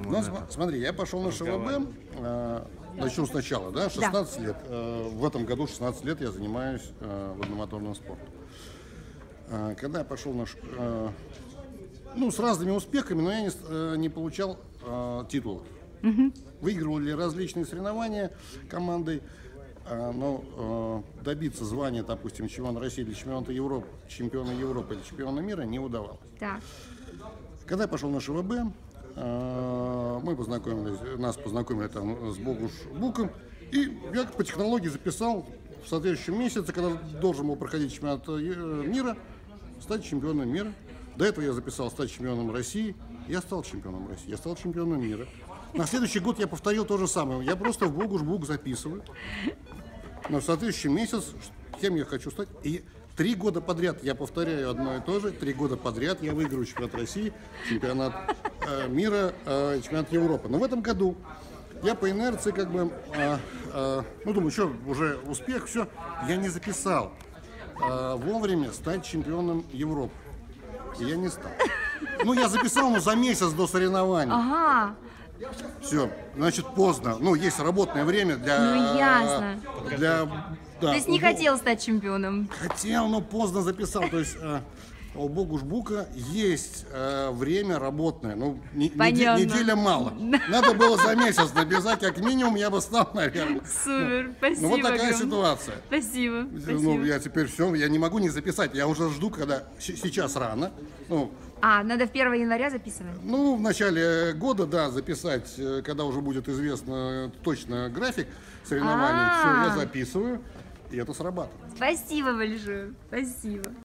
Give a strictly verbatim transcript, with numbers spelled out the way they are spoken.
Ну, смотри, я пошел на ШВБ, э, начну сначала, да, шестнадцать лет. Э, в этом году шестнадцать лет я занимаюсь э, водномоторным спортом. Э, когда я пошел на ш- э, ну, с разными успехами, но я не, с- э, не получал э, титулов. Мгм. Выигрывали различные соревнования командой, э, но э, добиться звания, допустим, чемпиона России или чемпиона Европы, чемпиона Европы или чемпиона мира не удавалось. Так. Когда я пошел на ШВБ, э, мы познакомились, нас познакомили там с Богуш Буком, и я по технологии записал в следующем месяце, когда должен был проходить чемпионат э, мира, стать чемпионом мира. До этого я записал стать чемпионом России, я стал чемпионом России, я стал чемпионом мира. На следующий год я повторил то же самое, я просто в Богуш Бук записываю, но в следующий месяц, кем я хочу стать, и три года подряд я повторяю одно и то же, три года подряд я выиграю чемпионат России, чемпионат э, мира, э, чемпионат Европы. Но в этом году я по инерции как бы, э, э, ну думаю, что уже успех, все, я не записал э, вовремя стать чемпионом Европы. И я не стал. Ну, я записал, но за месяц до соревнований. Ага. Все, значит, поздно. Ну, есть работное время для... Ну, ясно. Для, да, То есть не ну, хотел стать чемпионом. Хотел, но поздно записал. То есть э, у Богуш Бука есть э, время работное. Ну, не- неде- Понятно. неделя мало. Надо было за месяц написать, как минимум я бы стал, наверное. Супер, спасибо. Ну, вот такая огромное. ситуация. Спасибо. Ну, спасибо. я теперь все, я не могу не записать. Я уже жду, когда с- сейчас рано. Ну, А, надо в первого января записывать? ну, в начале года, да, записать, э, когда уже будет известно точно график соревнований. Все, А. я записываю, и это срабатывает. Спасибо большое. Спасибо.